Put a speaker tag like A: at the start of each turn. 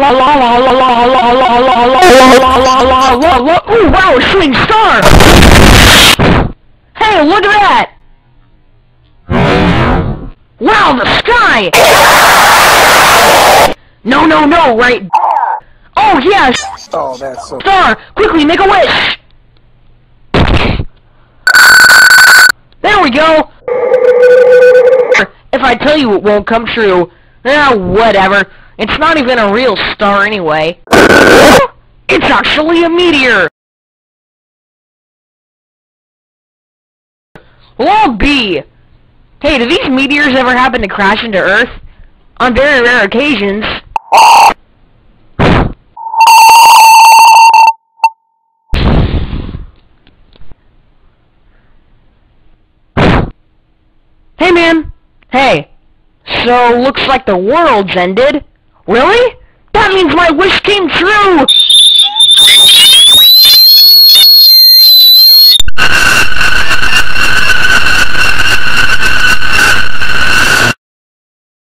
A: Ooh, wow, a shooting star! Hey, look at that! Wow, the sky! No, right? Oh, yes!
B: Oh, that's so...
A: Star! Quickly, make a wish! There we go! If I tell you it won't come true, whatever. It's not even a real star anyway. It's actually a meteor! Well, B. Hey, do these meteors ever happen to crash into Earth? On very rare occasions. Hey, man. Hey. So, looks like the world's ended. Really? That means my wish came true!